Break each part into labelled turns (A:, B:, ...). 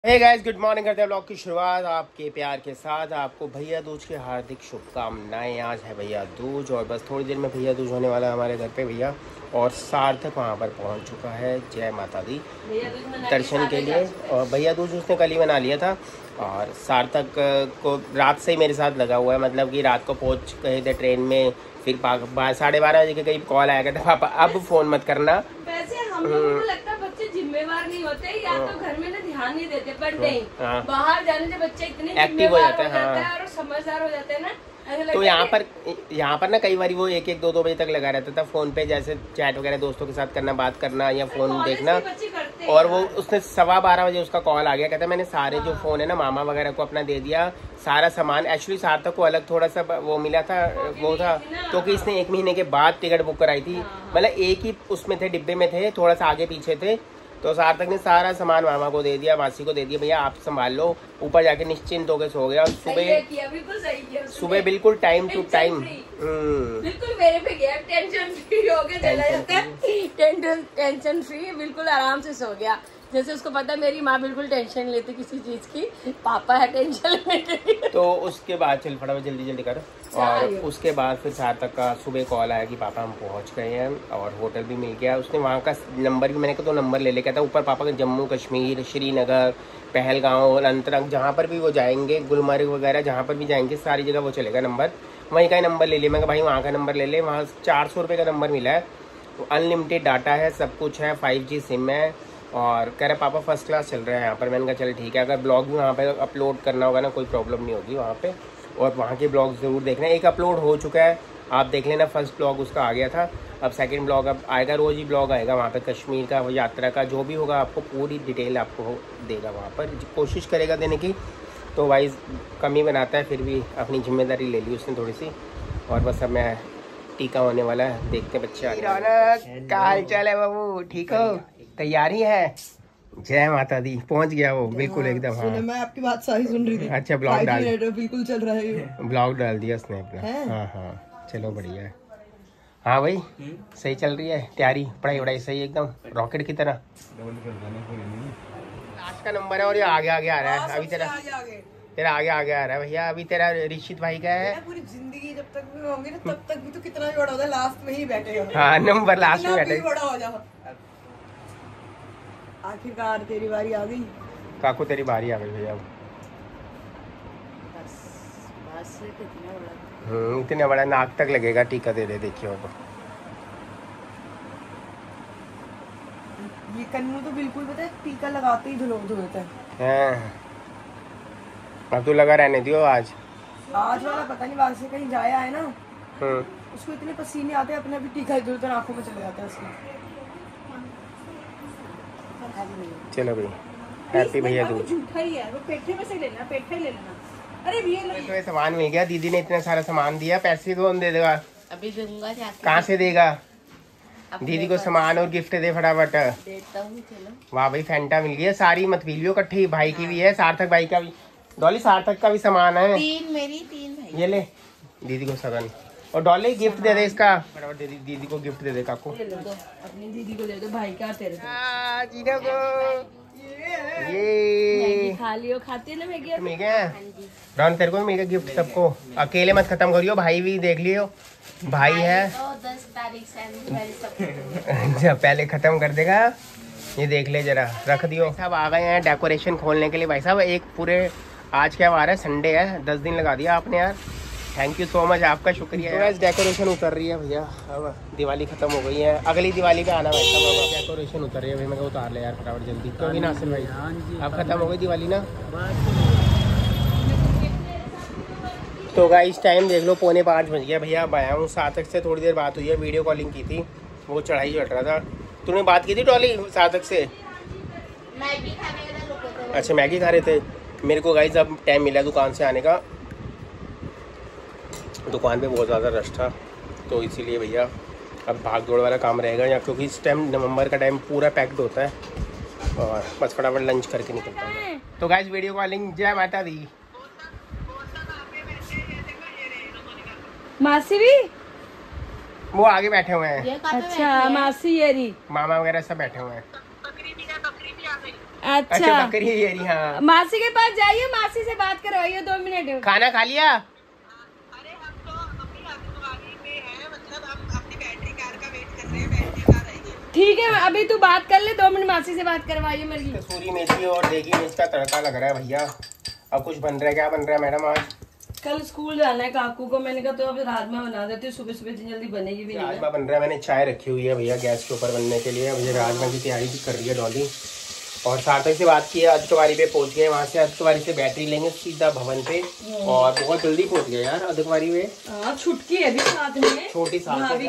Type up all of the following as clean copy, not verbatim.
A: Hey guys, good morning. करते हैं blog की शुरुआत आपके प्यार के साथ। आपको भैया दूज की हार्दिक शुभकामनाएं। आज है भैया दूज और बस थोड़ी देर में भैया दूज होने वाला है हमारे घर पे भैया। और सार्थक वहाँ पर पहुँच चुका है। जय माता दी दर्शन के लिए। और भैया दूज उसने कल ही मना लिया था। और सार्थक को रात से ही मेरे साथ लगा हुआ है, मतलब कि रात को पहुँच गए थे ट्रेन में। फिर 12:30 बजे के करीब कॉल आया करता, पापा अब फ़ोन मत करना।
B: वैसे हम लोगों को लगता है बच्चे जिम्मेवार नहीं होते या तो घर में ना ध्यान नहीं देते, पर नहीं, बाहर जाने से बच्चे इतने
A: एक्टिव हो जाते
B: हैं और समझदार हो जाते हैं ना।
A: तो यहाँ पर ना कई बार वो 1-1, 2-2 बजे तक लगा रहता था फोन पे, जैसे चैट वगैरह दोस्तों के साथ करना, बात करना या फोन देखना। और वो उसने 12:15 बजे उसका कॉल आ गया, कहता मैंने सारे जो फोन है ना मामा वगैरह को अपना दे दिया, सारा सामान। एक्चुअली सार्थक को अलग थोड़ा सा वो मिला था, वो था क्योंकि इसने 1 महीने के बाद टिकट बुक कराई थी। मतलब एक ही उसमें थे, डिब्बे में थे, थोड़ा सा आगे पीछे थे। तो सार्थक ने सारा सामान मामा को दे दिया, मासी को दे दिया, भैया आप संभाल लो। ऊपर जाके निश्चिंत होकर सो गया। और सुबह बिल्कुल टाइम टू टाइम
B: बिल्कुल मेरे पे गया, टेंशन फ्री हो गया, चला जाता है टेंशन फ्री, बिल्कुल आराम से सो गया। जैसे उसको पता है मेरी माँ बिल्कुल टेंशन लेती किसी चीज की, पापा है टेंशन लेते।
A: तो उसके बाद चल फटाफट जल्दी कर। और उसके बाद फिर सार्थक का सुबह कॉल आया कि पापा हम पहुंच गए हैं और होटल भी मिल गया। उसने वहाँ का नंबर भी, मैंने कहा तो नंबर ले ले, कहता ऊपर पापा का जम्मू कश्मीर, श्रीनगर, पहलगांव, अनंतनाग, जहाँ पर भी वो जाएंगे, गुलमर्ग वगैरह जहाँ पर भी जाएंगे सारी जगह वो चलेगा नंबर। वहीं का ही नंबर ले लिया। मैं कहा भाई वहाँ का नंबर ले ले। वहाँ 400 रुपये का नंबर मिला है, तो अनलिमिटेड डाटा है, सब कुछ है, 5G सिम है। और कह रहे पापा फर्स्ट क्लास चल रहा है यहाँ पर। मैंने कहा चल ठीक है, अगर ब्लॉग भी वहाँ पे अपलोड करना होगा ना कोई प्रॉब्लम नहीं होगी वहाँ पे। और वहाँ के ब्लॉग ज़रूर देखना। एक अपलोड हो चुका है, आप देख लेना, फर्स्ट ब्लॉग उसका आ गया था। अब सेकंड ब्लॉग अब आएगा, रोज़ ही ब्लॉग आएगा वहाँ पे कश्मीर का, यात्रा का, जो भी होगा आपको पूरी डिटेल आपको देगा वहाँ पर, कोशिश करेगा देने की। तो वाइज कमी बनाता है, फिर भी अपनी जिम्मेदारी ले ली उसने थोड़ी सी। और बस अब मैं टीका होने वाला है, देखते बच्चे आ रहे। क्या हाल चाल है बाबू, ठीक हो? तैयारी है? जय माता दी। पहुंच गया वो बिल्कुल एकदम। हाँ,
C: मैं आपकी बात सारी सुन रही थी।
A: अच्छा, ब्लॉग डाल
C: बिल्कुल चल रहा है, ब्लॉग
A: डाल दिया उसने अपना। हाँ, चलो बढ़िया है। हाँ भाई, सही चल रही है तैयारी, पढ़ाई वढ़ाई सही एकदम रॉकेट की तरह। लास्ट का नंबर है और ये आगे आ रहा है। अभी तेरा आगे आ रहा है भैया। अभी तेरा ऋषित भाई का है।
C: पूरी जिंदगी जब तक भी होंगे ना तब तक भी तो कितना भी बड़ा होता है, लास्ट में ही बैठे हो।
A: हाँ, नंबर लास्ट में बैठे।
C: बड़ा हो जाओ। आखिरकार तेरी बारी आ गई
A: काकू, तेरी बारी आ गई भैया। इतना बड़ा नाक तक लगेगा टीका दे दे, देखिए। तो
C: ये कन्नू तो बिल्कुल पता है टीका लगाते ही धुलता है।
A: अब तो लगा रहने दियो। आज
C: वाला पता नहीं, वहां से कहीं जाया है ना, उसको इतने पसीने आते हैं, अपने भी टीका ही धुलता आंखों में चले जाता है उसके।
A: चलो भाई, हैप्पी भैया दूज।
B: झूठा ही है वो, पेठे में से लेना, पेठे ले लेना। अरे
A: तो ये सामान मिल गया, दीदी ने इतना सारा सामान दिया। पैसे कौन दे देगा?
B: अभी दूंगा।
A: कहाँ से देगा? दीदी को सामान और गिफ्ट दे फटाफट।
B: देता हूँ, चलो।
A: वाह भाई, फैंटा मिल गया, सारी मत पी लियो इकट्ठी। भाई की भी है, सार्थक भाई का भी, डॉली सार्थक का भी सामान है।
B: 3 मेरी 3 भाई।
A: ये ले दीदी को सगन। और डॉली गिफ्ट दे दे इसका, फटाफट दीदी को गिफ्ट दे दे काकू।
B: अपनी दीदी को दे दो, भाई का तेरे
A: ये
B: खा लियो, खाती है ना मैगी।
A: मिल गया रॉन, तेरे को भी मिल गया गिफ्ट सबको। अकेले मत खत्म करियो, भाई भी देख लियो, भाई है।
B: 10 तारीख से
A: अच्छा, पहले खत्म कर देगा। ये देख ले जरा, रख दियो। सब आ गए हैं डेकोरेशन खोलने के लिए भाई साहब। एक पूरे, आज क्या वार है, संडे है, 10 दिन लगा दिया आपने यार। थैंक यू सो मच, आपका शुक्रिया। तो डेकोरेशन उतर रही है भैया, अब दिवाली खत्म हो गई है, अगली दिवाली पे आना भाई साहब। डेकोरेशन उतर रही है, मैं उतार ले यार फटाफट जल्दी, क्योंकि नासिर भाई अब खत्म हो गई दिवाली ना। तो गाइस टाइम देख लो, 4:45 बज गया भैया। अब आया हूँ, सार्थक से थोड़ी देर बात हुई है, वीडियो कॉलिंग की थी, वो चढ़ाई चढ़ रहा था। तूने बात की थी टॉली सार्थक से?
B: मैगी खाने का।
A: अच्छा, मैगी खा रहे थे। मेरे को गाइस अब टाइम मिला दुकान से आने का, दुकान पे बहुत ज़्यादा रश था, तो इसीलिए भैया अब भाग दौड़ वाला काम रहेगा यहाँ, क्योंकि इस टाइम नवंबर का टाइम पूरा पैक्ड होता है। और बस फटाफट लंच करके निकलता है। तो गाइस वीडियो कॉलिंग, जय माता दी।
B: मासी भी
A: वो आगे बैठे हुए हैं।
B: अच्छा, मासी येरी
A: मामा वगैरह सब बैठे हुए हैं।
B: अच्छा
A: बकरी ये रही। हाँ
B: मासी के पास जाइए, मासी से बात करवाइए 2 मिनट।
A: खाना खा लिया?
D: अरे हम तो अभी आगे पे है, मतलब हम अपनी बैटरी कार का वेट कर रहे हैं, बैटरी कार आएगी।
B: ठीक है अभी तू बात कर ले, 2 मिनट मासी से बात करवाइए मेरी।
A: कसूरी मेथी और देगी मिर्च का तड़का लग रहा है भैया। अब कुछ बन रहा है, क्या बन रहा है मैडम आज?
B: कल स्कूल जाना है काकू को, मैंने कहा तो अब राजमा बना देती हूँ, सुबह सुबह इतनी जल्दी बनेगी भी नहीं।
A: राजमा बन रहा है, मैंने चाय रखी हुई है भैया गैस के ऊपर बनने के लिए। अब ये राजमा की तैयारी भी कर रही है डॉली। और सार्थक से बात की है, अर्धकुंवारी पे पहुंच गए, वहाँ से अर्धकुंवारी से बैटरी लेंगे सीधा भवन पे। और बहुत जल्दी पहुंच गए यार अर्धकुंवारी में।
B: छुटकी है भी साथ में,
A: छोटी साल
B: भाई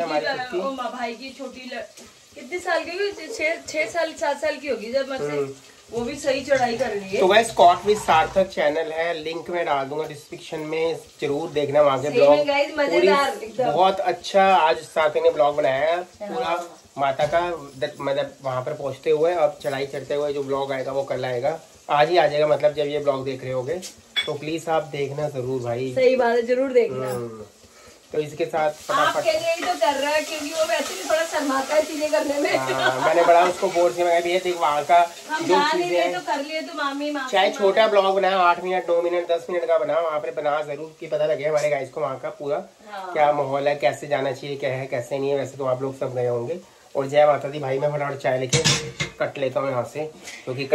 B: की छोटी कितने साल की? 6 साल 7 साल की होगी जब मतलब वो भी सही चढ़ाई कर रही है।
A: तो गाइस स्कॉट विद सार्थक चैनल है, लिंक में डाल दूंगा डिस्क्रिप्शन में, जरूर देखना वहाँ के ब्लॉग।
B: मजेदार
A: बहुत अच्छा आज सार्थक ने ब्लॉग बनाया है पूरा माता का, मतलब वहाँ पर पहुँचते हुए अब चढ़ाई चढ़ते हुए जो ब्लॉग आएगा वो कल आएगा, आज ही आ जाएगा मतलब जब ये ब्लॉग देख रहे होगे। तो प्लीज आप देखना जरूर भाई।
B: सही बात है, जरूर देखना।
A: तो इसके साथ
B: आपके लिए ही तो कर रहा है, क्योंकि वो वैसे भी थोड़ा शर्माता है चीजें करने में।
A: मैंने बड़ा उसको बोर्ड से भैया देख वहाँ का जो चीजें हैं
B: तो कर लिए तो मामी
A: चाहे छोटा ब्लॉग बनाया 8 मिनट 2 मिनट 10 मिनट का बना, वहाँ पे बना जरूर कि पता लगे हमारे गाइस को वहाँ का पूरा क्या माहौल है, कैसे जाना चाहिए, क्या है कैसे नहीं है। वैसे तो आप लोग सब गए होंगे। और जय माता दी भाई, मैं फटाफट चाय लेके कट लेता हूँ यहाँ से, क्योंकि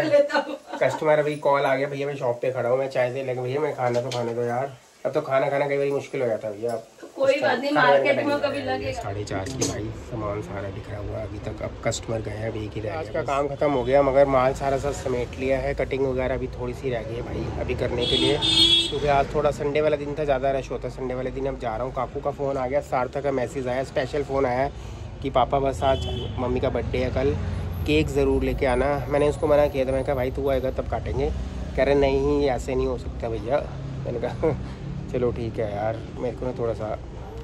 A: कस्टमर अभी कॉल आ गया। भैया मैं शॉप पे खड़ा हूँ, मैं चाय दे लगे भैया मैं खाना तो खाने दो यार। अब तो खाना खाना कई बार मुश्किल हो जाता है भैया।
B: कोई बात नहीं, मार्केट में कभी लगेगा।
A: 4:30 की भाई, सामान सारा बिखरा हुआ अभी तक। अब कस्टमर गए हैं, अभी एक ही रह गया। आज का काम खत्म हो गया, मगर माल सारा सा समेट लिया है। कटिंग वगैरह अभी थोड़ी सी रह गई है भाई अभी करने के लिए, क्योंकि आज थोड़ा संडे वाला दिन था, ज़्यादा रश होता संडे वाले दिन। अब जा रहा हूँ। काकू का फ़ोन आ गया, सार्थक का मैसेज आया, स्पेशल फ़ोन आया कि पापा बस आज मम्मी का बर्थडे है, कल केक ज़रूर लेके आना। मैंने उसको मना किया था, मैंने कहा भाई तू आएगा तब काटेंगे। कह रहे नहीं ऐसे नहीं हो सकता भैया। मैंने कहा चलो ठीक है यार। मेरे को ना थोड़ा सा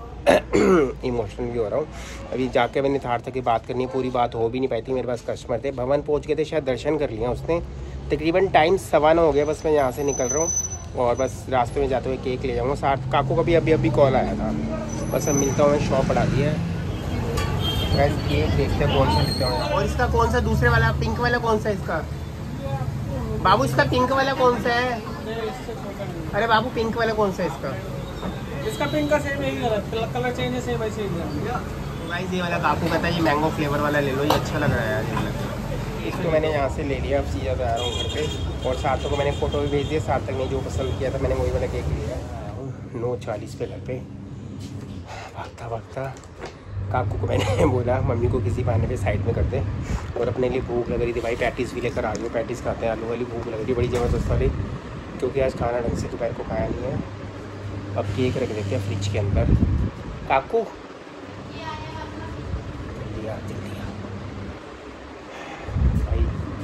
A: इमोशनल भी हो रहा हूँ। अभी जाके मैंने सार्थक की बात करनी, पूरी बात हो भी नहीं पाई थी, मेरे पास कस्टमर थे। भवन पहुँच गए थे, शायद दर्शन कर लिया उसने। तकरीबन टाइम 9:15 हो गया, बस मैं यहाँ से निकल रहा हूँ और बस रास्ते में जाते हुए केक ले जाऊँगा। साथ काकू का भी अभी कॉल आया था, बस अब मिलता हूँ। मैं शॉप बढ़ा दी है, केक देखते हैं कौन सा लेते हैं। और इसका कौन सा दूसरे वाला पिंक वाला कौन सा है इसका? बाबू इसका पिंक वाला कौन सा है? अरे बाबू पिंक वाला कौन सा है इसका?
E: इसका पिंक का सेम यही कलर चेंज है, सेम वैसे ही।
A: गाइस ये वाला काकू कहता है ये मैंगो फ्लेवर वाला ले लो, ये अच्छा लग रहा है यार ये वाला। इसको मैंने यहाँ से ले लिया, अब सीधा जा रहा हूँ घर पे। और सार्थक को मैंने फ़ोटो भी भेज दिया, सार्थक ने जो पसंद किया था मैंने वही वाला केक लिया। 9:40 पे घर पे भागता भागता काकू को मैंने बोला मम्मी को किसी बहाने पे साइड में कर दे। और अपने लिए भूख लग रही थी भाई, पैटीज़ भी लेकर आ गई। पैटीज़ खाते हैं, आलू वाली भूख लग रही है बड़ी ज़बरदस्त वाली, क्योंकि आज खाना ढंग से दोपहर को खाया नहीं है। अब केक रख देते हैं फ्रिज के अंदर। काकू दिया भाई,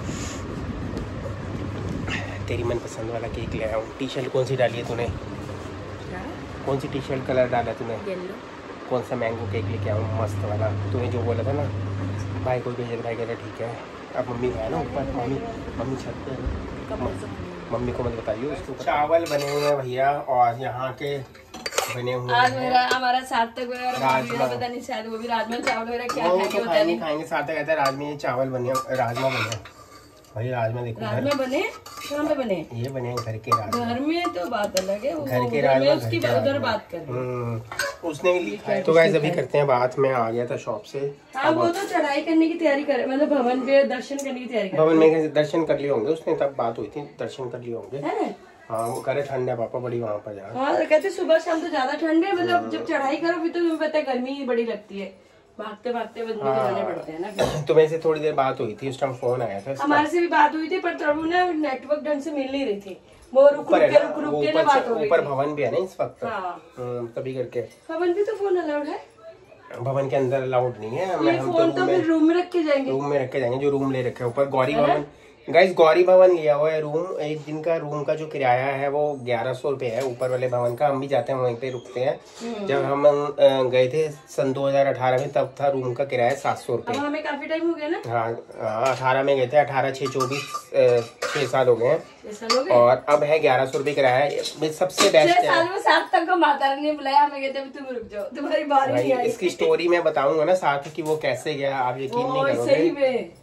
A: तेरी मनपसंद वाला केक ले आया हूँ। टी शर्ट कौन सी डाली है तूने? कौन सी टी शर्ट कलर डाला तूने? कौन सा मैंगो केक लेके आऊँ मस्त वाला, तूने जो बोला था ना। भाई को भेजा, भाई कहता ठीक है। अब मम्मी गया ना ऊपर, मम्मी छत पे है, मम्मी को मत बताइए उसको। चावल बने हुए हैं भैया और यहाँ के बने हुए
B: आज मेरा हमारा सार्थक पता नहीं शायद वो भी राजमा चावल वगैरह क्या
A: खाएंगे। सार्थक कहता है राजमा चावल बने, राजमा बने भाई। राजमा देखो,
B: राजमा बने कहाँ पे बने?
A: ये बने घर के राजमा।
B: घर में तो बात अलग है,
A: घर के राजमा
B: उसकी उधर बात कर
A: उसने भी लिखा है। तो गाइस अभी करते हैं बात। मैं आ गया था शॉप से।
B: हाँ वो तो चढ़ाई करने की तैयारी कर, मतलब भवन पे दर्शन करने की तैयारी कर।
A: भवन में दर्शन कर लिए होंगे उसने, तब बात हुई थी, दर्शन कर लिए होंगे। हाँ वो करे ठंड है पापा बड़ी वहाँ पर यार।
B: हाँ कहते सुबह शाम तो ज्यादा ठंड है, मतलब जब चढ़ाई करो फिर तो तुम्हें पता है गर्मी बड़ी लगती है, भागते भागते बंदे को जाने पड़ते हैं ना।
A: तो मेरे से थोड़ी देर बात हुई थी, उस टाइम फोन आया था।
B: हमारे से भी बात हुई थी, पर तब ना नेटवर्क ढंग से मिल नहीं रही थी। वो रुक के ना बात हो गई।
A: ऊपर भवन भी है ना इस वक्त, तभी करके।
B: भवन भी तो फोन अलाउड है?
A: भवन के अंदर अलाउड नहीं है।
B: हम फोन तो फिर रूम में रख के जाएंगे।
A: रूम में रख के जाएंगे, जो रूम ले रखे ऊपर गौरी भवन। गाइस गौरी भवन लिया हुआ है रूम। एक दिन का रूम का जो किराया है वो 1100 रुपये है ऊपर वाले भवन का। हम भी जाते हैं वहीं पे रुकते हैं। जब हम गए थे सन 2018 में, तब था रूम का किराया 700 रुपये।
B: हमें काफी टाइम हो गया ना।
A: हाँ 18 में गए थे, 18/6/24 6 साल हो गए हैं। और अब है 1100 रुपये किराया, सबसे बेस्ट है।
B: सार्थक को माता रानी ने बुलाया, हमें कहते तुम रुक जाओ, तुम्हारी बारी नहीं आई।
A: इसकी स्टोरी मैं बताऊंगा ना सार्थक की, वो कैसे गया आप यकीन नहीं करोगे।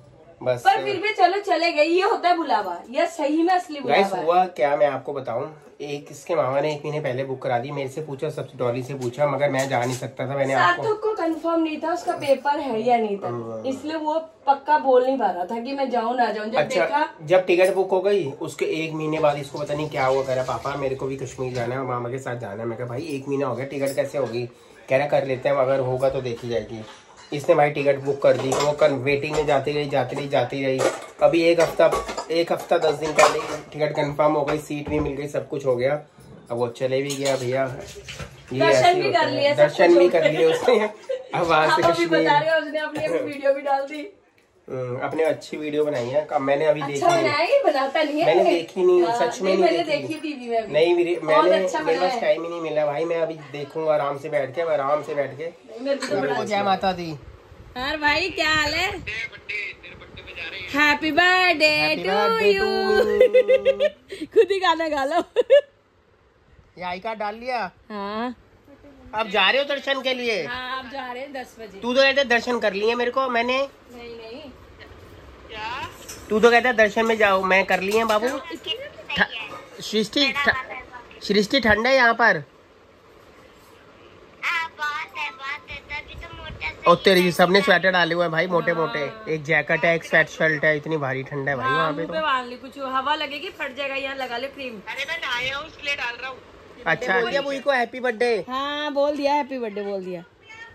A: बस।
B: पर फिर भी चलो चले गए, ये होता है बुलावा, ये सही में असली
A: गाइस
B: बुलावा है।
A: हुआ क्या मैं आपको बताऊं, एक इसके मामा ने 1 महीने पहले बुक करा दी, मेरे से पूछा, सब डॉली से पूछा, मगर मैं जा नहीं सकता था। मैंने आपको
B: सार्थक को कंफर्म नहीं था उसका पेपर है या नहीं था, इसलिए वो पक्का बोल नहीं पा रहा था कि मैं जाऊं ना जाऊं। जब
A: अच्छा
B: देखा,
A: जब टिकट बुक हो गई उसके 1 महीने बाद इसको पता नहीं क्या हुआ, कह रहा पापा मेरे को भी कश्मीर जाना है और मामा के साथ जाना है। मैं कहा भाई 1 महीना हो गया, टिकट कैसे होगी? कह रहा कर लेते हैं, अगर होगा तो देखी जाएगी। इसने भाई टिकट बुक कर दी, वो वेटिंग में जाती रही। अभी एक हफ्ता 10 दिन पहले टिकट कंफर्म हो गई, सीट भी मिल गई, सब कुछ हो गया। अब वो चले भी गया भैया,
B: दर्शन भी कर लिए,
A: दर्शन भी कर लिए उसने। अब वहां से
B: अभी बता रहे हो, उसने अपनी वीडियो भी डाल दी,
A: अपने अच्छी वीडियो बनाई है। मैंने अभी देखी
B: बनाता नहीं है,
A: मैंने देखी नहीं, सच में
B: मैंने देखी टीवी में।
A: नहीं मेरे पास टाइम ही नहीं मिला भाई, मैं अभी देखूंगा आराम से बैठ के। जय माता दी।
B: यार भाई क्या हाल है? Happy birthday to you. खुद ही गाना गा लो।
A: ये आई कार्ड डाल लिया?
B: हाँ
A: अब जा रहे हो दर्शन के लिए?
B: हाँ आप जा रहे हैं 10 बजे।
A: तू तो कहते दर्शन कर लिए मेरे को, मैंने
B: नहीं
A: तू तो कहता दर्शन में जाओ, मैं कर लिए बाबू। सृष्टि ठंड है यहाँ पर। और तेरी सबने स्वेटर डाले हुए हैं भाई, मोटे मोटे, एक जैकेट है, एक स्वेट शर्ट है, इतनी भारी ठंड है भाई वहाँ पे। तो
B: बांध ली, कुछ हवा लगेगी फट जाएगा, यहाँ लगा ले क्रीम।
D: अरे मैं नहाया हूँ इसलिए डाल रहा हूँ।
A: अच्छा बोल दिया बुई को हैप्पी बर्थडे?
B: हाँ बोल दिया, हैप्पी बर्थडे बोल दिया।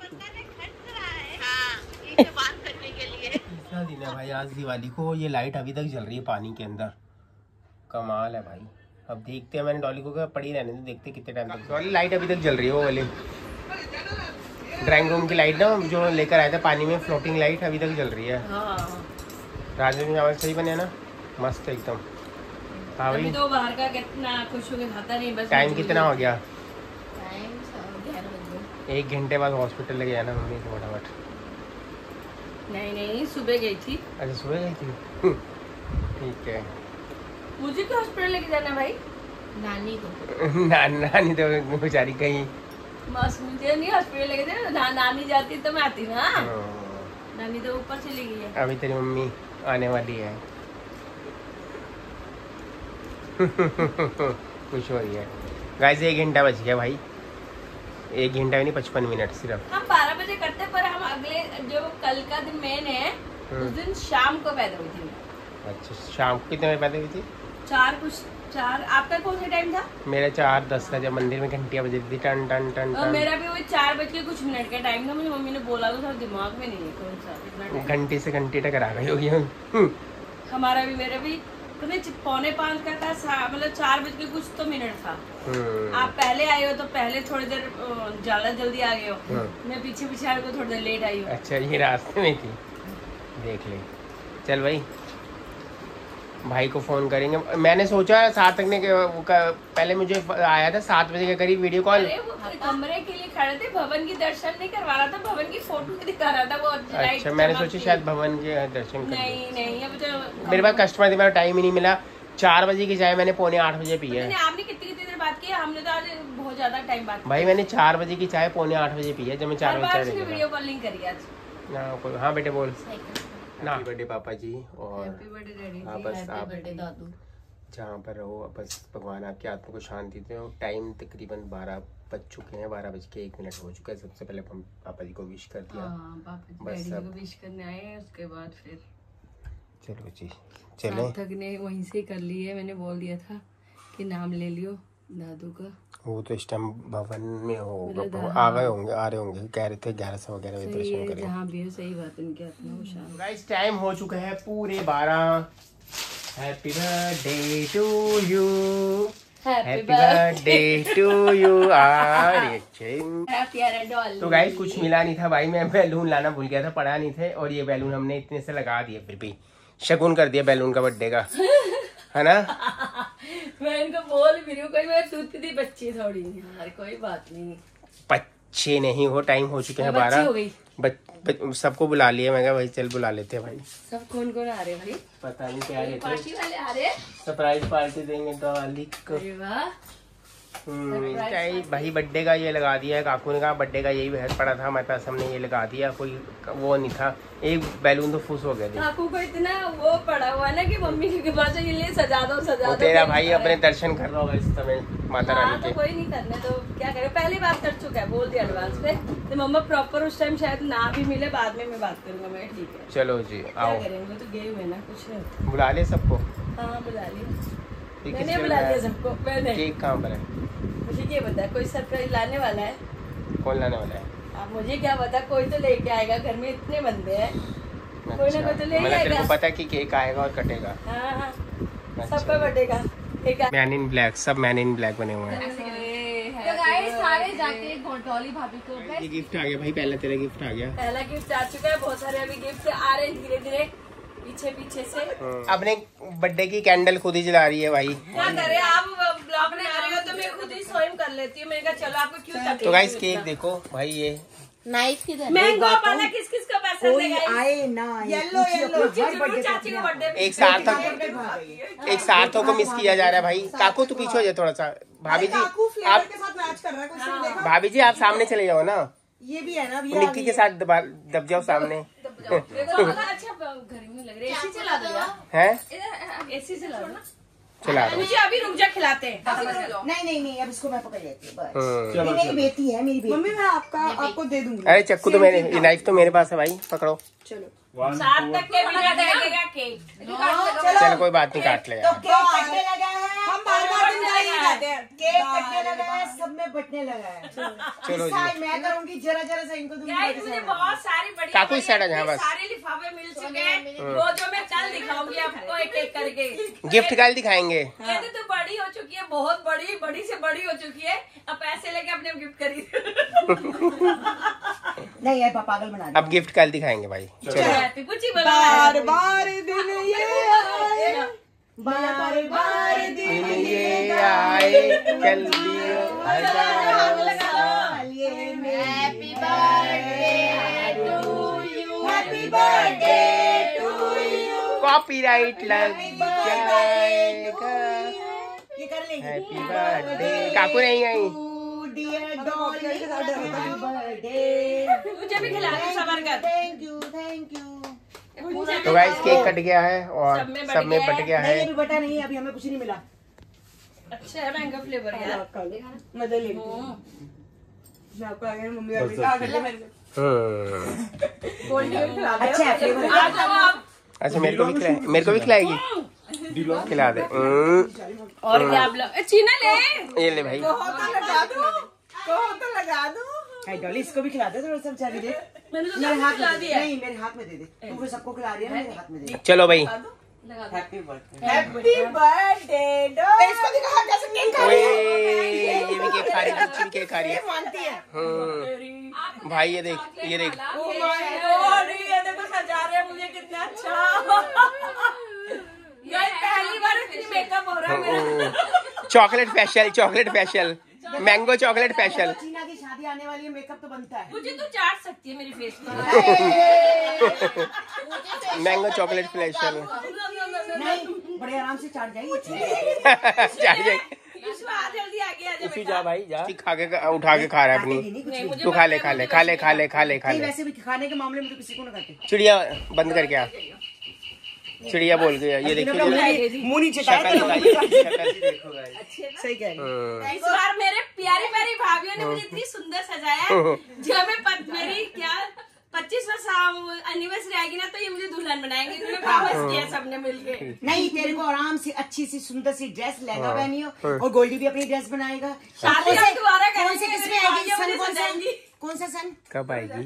A: क्या दिन है भाई आज दिवाली को, ये लाइट अभी तक जल रही है पानी के अंदर, कमाल है भाई। अब देखते हैं, मैंने डॉली को कहा पड़ी रहने दो, देखते कितने टाइम तक। डॉली लाइट अभी तक जल रही है, वो वाली ड्राइंग रूम की लाइट ना जो लेकर आए थे पानी में, फ्लोटिंग लाइट अभी तक जल रही है। राजू चावल सही बने ना, मस्त एकदम। हाँ भाई
B: तो बाहर का कितना खुश होकर खाता नहीं, बस।
A: टाइम कितना हो गया?
B: टाइम 11 बजे।
A: 1 घंटे बाद हॉस्पिटल लेके जाना मम्मी को फटाफट।
B: नहीं सुबह गई थी।
A: अच्छा सुबह गई थी। ठीक है।
B: मुझे तो हॉस्पिटल लेके जाना भाई, नानी को।
A: नानी तो बेचारी कहीं,
B: बस मुझे नहीं हॉस्पिटल लेके जाना, नानी जाती तो मैं आती ना। नानी तो ऊपर चली गई है।
A: अभी तेरी मम्मी आने वाली है। खुश हो रही है गाइस। 1 घंटा बच गया भाई, 1 घंटा भी नहीं 55 मिनट सिर्फ।
B: हम 12 बजे करते, पर हम अगले जो कल का दिन मेन है उस दिन शाम को पैदा हुई थी।
A: अच्छा शाम को कितने बजे पैदा हुई थी?
B: 4। आपका कौन सा टाइम था?
A: मेरा 4:10 था, जब मंदिर में घंटियां बज रही थी टन टन टन टन।
B: मेरा भी वही 4 बज के कुछ मिनट का टाइम था, मुझे मम्मी ने बोला तो दिमाग में नहीं है कौन सा कितना।
A: घंटे से घंटे तक आ गई होगी।
B: हमारा भी, मेरा भी 4:45 का था, मतलब 4 बज के कुछ तो मिनट था। आप पहले आए हो तो पहले थोड़ी देर ज्यादा जल्दी आ गए हो, मैं पीछे पीछे आए को थोड़ी देर लेट आई हूँ।
A: अच्छा ये रास्ते में थी, देख ले। चल भाई को फोन करेंगे। मैंने सोचा सार्थक ने पहले मुझे आया था 7 बजे के करीब वीडियो कॉल।
B: कमरे के लिए खड़े थे, भवन की दर्शन नहीं करवा रहा था, भवन की फोटो दिखा रहा था वो।
A: अच्छा मैंने सोचा शायद भवन के दर्शन कर।
B: नहीं अब तो
A: मेरे पास कस्टमर थे, मेरा टाइम ही नहीं मिला। 4 बजे की चाय मैंने 7:45 बजे पी है।
B: आपने कितनी देर बात की? हमने तो आज बहुत ज्यादा टाइम बात
A: भाई मैंने 4 बजे की चाय 7:45 बजे पी है, जब मैं 4 बजे
B: वीडियो कॉलिंग करी आज।
A: हाँ बेटे बोल ना। हैप्पी बर्थडे पापा जी, और
B: हैप्पी बर्थडे डैडी जी,
A: बस आप
B: बर्थडे दादू।
A: जहाँ पर रहो बस भगवान आपकी आत्मा को शांति दे। टाइम तकरीबन 12 बज चुके हैं, 12:01 हो चुका है। सबसे पहले हम पापा जी को विश कर दिया।
B: बस सब विश करने आए, उसके बाद फिर
A: चलो जी चले।
B: सार्थक ने वहीं से कर ली है, मैंने बोल दिया था कि नाम ले लियो दादू का।
A: वो तो इस टाइम भवन में होगा, आ रहे होंगे, कह रहे थे 1100 वगैरह दर्शन करें।
B: जहाँ भी हो सही बात, उनके आत्मा को शांति।
A: गाइस टाइम हो चुका है पूरे 12। Happy birthday to you, happy birthday to you. तो गाइस कुछ मिला नहीं था भाई, मैं बैलून लाना भूल गया था, पढ़ा नहीं थे, और ये बैलून हमने इतने से लगा दिए, फिर भी शगुन कर दिया बैलून का बर्थडे का, है ना।
B: मैं इनको बोल भी रही हूँ, कोई मैं दूध बच्ची थोड़ी यार, कोई बात नहीं।
A: बच्चे नहीं हो, टाइम हो चुके हैं 12। सबको बुला लिया, मैं कहा भाई चल बुला लेते हैं भाई।
B: सब कौन कौन आ रहे हैं भाई?
A: पता नहीं क्या
B: पार्टी वाले आ रहे हैं,
A: सरप्राइज पार्टी देंगे दिवाली को। भाई बर्थडे का ये लगा दिया है, काकू ने कहा बर्थडे का यही बहस पड़ा था हमारे पास, हमने ये लगा दिया, कोई वो नहीं था, एक बैलून तो फुस हो गया था।
B: काकू को इतना वो पड़ा हुआ ना कि मम्मी की कृपा से ये लिए सजा दो
A: तेरा भाई अपने दर्शन कर रहा होगा इस समय माता रानी के।
B: तो कोई नहीं करने तो क्या करे, पहली बात कर चुका है, बोल दिया एडवांस पे, तो मम्मा प्रॉपर उस टाइम शायद ना भी मिले, बाद में मैं बात करूंगा। मैं ठीक है
A: चलो जी आओ,
B: क्या करेंगे, तो गए हुए ना कुछ
A: बुला ले सबको।
B: हाँ बुला लिया, मैंने बुला लिया सबको। मैंने
A: केक कहाँ पर है
B: मुझे क्या पता, कोई सरप्राइज लाने वाला है।
A: कौन लाने वाला है?
B: अब मुझे क्या पता, कोई तो लेके आएगा, घर में इतने बंदे हैं, कोई ना कोई तो ले
A: मतलब तेरे
B: आएगा।
A: को पता है कि केक आएगा और कटेगा।
B: हाँ सबका बटेगा।
A: मैन इन ब्लैक, सब मैन इन ब्लैक बने हुए हैं।
F: तो गाइस सारे जाके डॉली भाभी को
A: ये गिफ्ट आ गया भाई, पहला तेरा गिफ्ट आ गया।
B: पहला गिफ्ट आ चुका है, बहुत सारे अभी गिफ्ट आ रहे हैं धीरे धीरे पीछे से।
A: अपने बर्थडे की कैंडल खुद ही जला रही है भाई।
B: क्या करे, आप ब्लॉग बना रहे हो तो मैं खुद ही स्वयं कर लेती हूँ। मैंने कहा चलो आपको क्यों तकलीफ।
A: तो गाइस केक देखो भाई, ये
F: नाइफ किधर?
B: मैंगो वाला किस किस का पैसा देगा?
C: आए ना येलो
B: चाची को बर्थडे
A: एक सार्थक को मिस किया जा रहा है भाई। काकू तू पीछे हो जाए थोड़ा सा। भाभी जी आप
C: के साथ मैच कर रहा है, कोई देखा?
A: भाभी जी आप सामने चले जाओ ना,
C: ये भी है ना,
A: निक्की के साथ दब जाओ सामने।
B: अच्छा गर्मी लग रही है, एसी चला दो
A: है,
B: एसी चला दो।
A: चला रहा हूँ।
B: मुझे अभी रुक जा, खिलाते हैं।
C: नहीं अब इसको मैं पकड़ लेती हूँ बस। ये मेरी बेटी है, मेरी बेटी। मम्मी मैं आपको दे दूंगी।
A: अरे चक्कू तो मेरे, नाइफ तो मेरे पास है भाई, पकड़ो।
C: चलो
B: सात तक के बिना देगा केक।
A: चलो कोई बात नहीं, काट ले
C: तो
A: यार।
C: केक कटने लगा है, हम बार-बार नहीं खाते हैं। केक कटने लगा है, सब में बटने लगा है।
A: चलो
C: इस साल मैं करूंगी, जरा सा इनको दूंगी।
B: गाइस मुझे बहुत सारी बड़ी
A: काकू इस साइड आ जा बस।
B: सारे लिफाफे मिल चुके हैं, वो जो मैं कल दिखाऊंगी आपको एक एक करके।
A: गिफ्ट कल दिखाएंगे।
B: कहते तो बड़ी हो चुकी है, बहुत बड़ी से बड़ी हो चुकी है, अब पैसे लेके अपने गिफ्ट खरीद।
C: नहीं यार पागल बना दे।
A: अब गिफ्ट कल दिखाएंगे भाई। चलो
B: कुछ ही बोला।
C: बार दिन ये आए, बार दिन ये
A: आए, चल दियो
F: happy birthday to you,
C: happy birthday to you.
A: Copyright लग जाएगा।
C: ये कर लेंगे।
A: Happy birthday. काकू नहीं आई।
C: Dear Dolly, happy birthday.
B: मुझे भी खिला दो सबर कर।
C: Thank you.
A: तो गाइस केक कट गया है और सब में बट गया है।
C: नहीं अभी बटा नहीं, अभी हमें कुछ नहीं मिला।
B: अच्छा है मैंगो फ्लेवर यार।
C: मजा ले मैं आपको आगे मम्मी अभी कहा करते मेरे अच्छा है फ्लेवर।
B: आ जाओ आप।
A: अच्छा मेरे को भी खिलाएगी, खिला दे।
B: और क्या आप चीना ले,
A: ये ले भाई।
C: लगा दो। डॉली इसको भी खिला दे थोड़ा सा, बेचारी दे।
B: मैंने तो
C: मेरे हाथ
B: खिला
C: में
B: दिया।
C: नहीं, मेरे हाथ में दे दे। तू फिर सबको खिला रही है ना, मेरे हाथ में दे दे।
A: चलो भाई।
C: हैप्पी बर्थडे इसको दिखा कैसे केक खा
A: ओए
C: रही है।
A: ये भी केक खा रही है, कुछ केक खा रही है।
C: मानती है।
A: भाई ये देख, ये देख।
B: Oh my God, ये देखो सजा रहे हैं मुझे कितना अच्छा। यार पहली बार इतनी मेकअप हो रहा है मेरा।
A: Chocolate facial, mango chocolate facial.
C: चीना की शादी आने वाली है, मेकअप तो बनता है।
B: मुझे तो चाट सकती है मेरी फेस पे।
A: Mango chocolate facial.
C: नहीं बड़े आराम से चाट जाएगी।
A: चाट जाए।
B: जल्दी आगे आ
A: उसी जा भाई जा। खा के उठा के खा रहा है अपनी। तू खा ले।
C: नहीं वैसे भी खाने के मामले में तो किसी को ना खाते।
A: चिड़िया बंद करके आ। चिड़िया बोल गया। ये देखिए
C: मुंह नीचे सही कह रही।
B: इस बार मेरे प्यारी भाभीियों ने मुझे इतनी सुंदर सजाया है, जो मैं मेरी क्या 25वां एनिवर्सरी आएगी ना तो ये मुझे दुल्हन बनाएंगे। इन्होंने प्रॉमिस किया सबने मिलके।
C: नहीं तेरे को आराम से अच्छी सी सुंदर सी ड्रेस लहंगा पहनी हो, और गोल्डी भी अपनी ड्रेस बनाएगा।
B: शादी हम दोबारा
C: कौन से
B: करेंगे,
C: किसमें
B: मेरी
C: आएगी?
B: भाभीियों
C: सन
B: मुझे
C: कौन सा?
B: सजाएंगी।
C: कौन सा सन?
A: कब आएगी?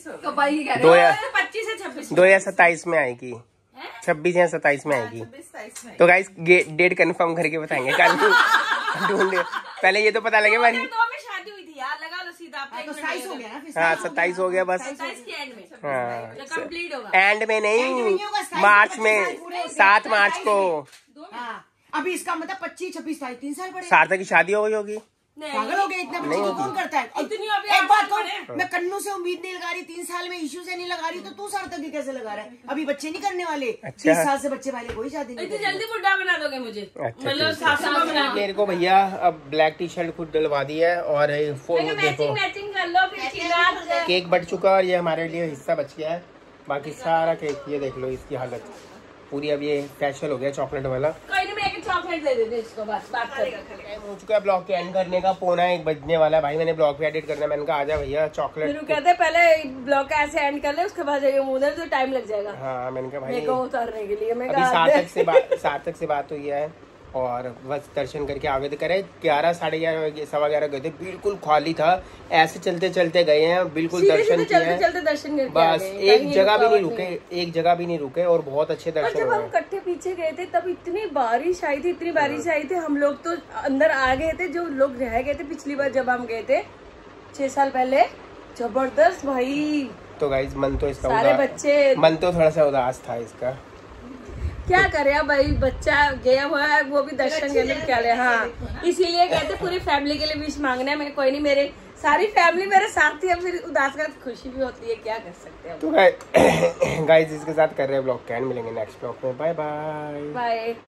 B: 25 से 26
A: 2027 में आएगी। 26 या 27 में आएगी। तो गाइस डेट कंफर्म करके बताएंगे कल। ढूंढे पहले ये तो पता लगे भाई।
B: शादी हुई थी यार, लगा लो सीधा।
C: तो 27 हो गया ना फिर।
A: हाँ 27 हो गया बस।
B: 27 के एंड में
A: हाँ
B: कंप्लीट होगा।
A: एंड में नहीं, मार्च में 7 मार्च को।
C: हाँ अभी इसका मतलब 25, 26, 3 साल पड़े।
A: सार्थक की शादी हो गई होगी।
C: पागल हो गए, इतना बच्चे को कौन करता है? एक बात कहूं, मैं कन्नू से उम्मीद नहीं लगा रही, 3 साल में इशू से नहीं लगा रही, तो तू सार्थक की कैसे लगा रहा है? अभी बच्चे नहीं करने वाले, 30 साल से बच्चे पहले कोई शादी नहीं।
B: इतनी जल्दी बुढ़ा बना दोगे मुझे?
A: अच्छा,
B: मतलब 7 साल बना
A: मेरे को भैया अब ब्लैक टी शर्ट खुद डलवा दी है और देखो
B: मैचिंग कर लो फिर।
A: केक बच चुका और ये हमारे लिए हिस्सा बच गया है, बाकी सारा केक ये देख लो, इसकी हालत पूरी अब ये फैशल हो गया चॉकलेट वाला।
B: कोई नहीं, मैं एक चॉकलेट दे देती इसको, बस बात कर।
A: टाइम हो चुका है ब्लॉग के एंड करने का, 1:15 बजने वाला है भाई। मैंने ब्लॉग पे एडिट करना है, मैंने कहा आजा भैया चॉकलेट।
B: फिर कहते पहले ब्लॉग का ऐसे एंड कर ले, उसके बाद जाइए उधर, तो टाइम लग जाएगा।
A: हाँ मैंने कहा भाई
B: मेरे को उतारने के लिए। मैं
A: अभी सार्थक से बात हुई है और बस दर्शन करके आगे तो करे। 11, साढ़े 11, 11:15 गए थे, बिल्कुल खाली था, ऐसे चलते चलते गए हैं, बिल्कुल दर्शन किए हैं,
B: चलते दर्शन करके
A: बस एक जगह भी नहीं रुके और बहुत अच्छे दर्शन
B: जब हम कट्टे पीछे गए थे तब इतनी बारिश आई थी, हम लोग तो अंदर आ गए थे, जो लोग रह गए थे पिछली बार जब हम गए थे 6 साल पहले, जबरदस्त भाई।
A: तो गाइस मन तो इसका
B: सारे बच्चे,
A: मन तो थोड़ा सा उदास था इसका,
B: क्या करे अब भाई, बच्चा गया हुआ है, वो भी दर्शन करने क्या ले। हाँ इसीलिए कहते पूरी फैमिली के लिए विश मांगना है। मैं कोई नहीं, मेरे सारी फैमिली मेरे साथ थी, अब फिर उदास का खुशी भी होती है, क्या कर सकते हैं।
A: तो गाइस इसके साथ कर रहे हैं ब्लॉग के एंड, मिलेंगे नेक्स्ट ब्लॉग में, बाय बाय।